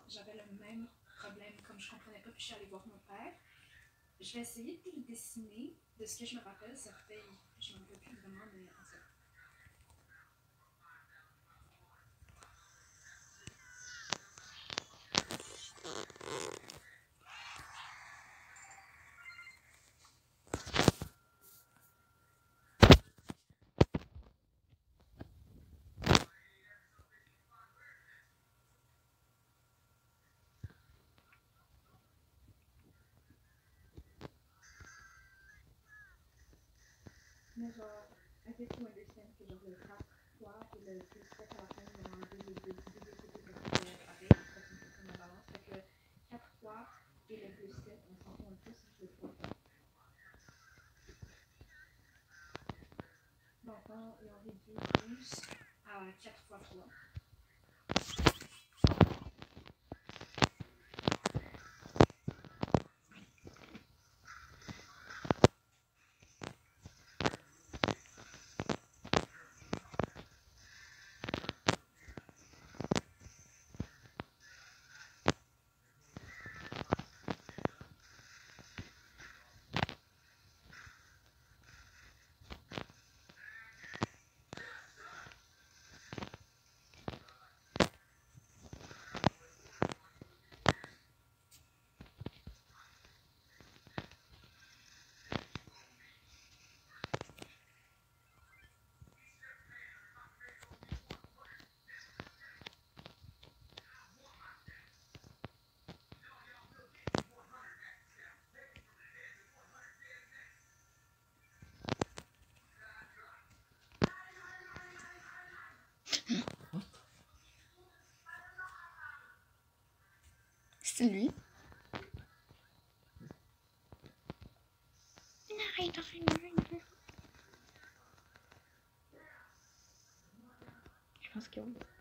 j'avais le même problème, comme je comprenais pas, puis je suis allée voir mon père. Je vais essayer de le dessiner, de ce que je me rappelle, ça fait, je me rappelle plus vraiment, mais en fait. Mais genre, I think you understand que genre le 4 fois et le plus 7 à la fin, ils ont enlevé les deux côtés parce que pareil, ça fait comme la balance. Fait que 4 fois et le plus 7, on s'en fout un peu si je le vois. Donc, ils ont réduit plus à 4 fois 3. C'est lui. Arrête. Je pense que oui.